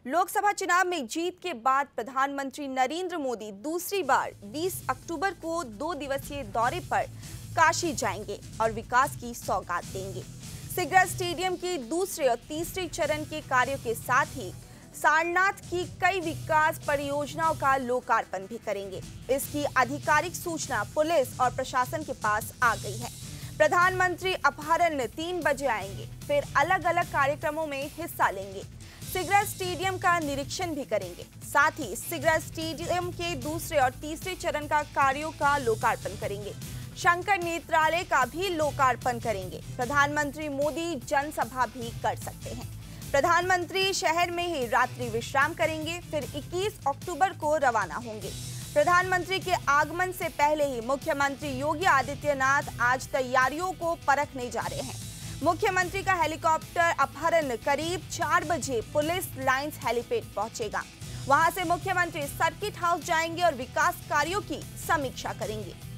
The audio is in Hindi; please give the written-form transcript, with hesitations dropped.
लोकसभा चुनाव में जीत के बाद प्रधानमंत्री नरेंद्र मोदी दूसरी बार 20 अक्टूबर को 2 दिवसीय दौरे पर काशी जाएंगे और विकास की सौगात देंगे। सिगरा स्टेडियम के दूसरे और तीसरे चरण के कार्यों के साथ ही सारनाथ की कई विकास परियोजनाओं का लोकार्पण भी करेंगे। इसकी आधिकारिक सूचना पुलिस और प्रशासन के पास आ गई है। प्रधानमंत्री अपराह्न 3 बजे आएंगे, फिर अलग अलग कार्यक्रमों में हिस्सा लेंगे। सिगरा स्टेडियम का निरीक्षण भी करेंगे। साथ ही सिगरा स्टेडियम के दूसरे और तीसरे चरण का कार्यों का लोकार्पण करेंगे। शंकर नेत्रालय का भी लोकार्पण करेंगे। प्रधानमंत्री मोदी जनसभा भी कर सकते हैं। प्रधानमंत्री शहर में ही रात्रि विश्राम करेंगे, फिर 21 अक्टूबर को रवाना होंगे। प्रधानमंत्री के आगमन से पहले ही मुख्यमंत्री योगी आदित्यनाथ आज तैयारियों को परखने जा रहे हैं। मुख्यमंत्री का हेलीकॉप्टर अपहरण करीब 4 बजे पुलिस लाइंस हेलीपैड पहुंचेगा। वहां से मुख्यमंत्री सर्किट हाउस जाएंगे और विकास कार्यों की समीक्षा करेंगे।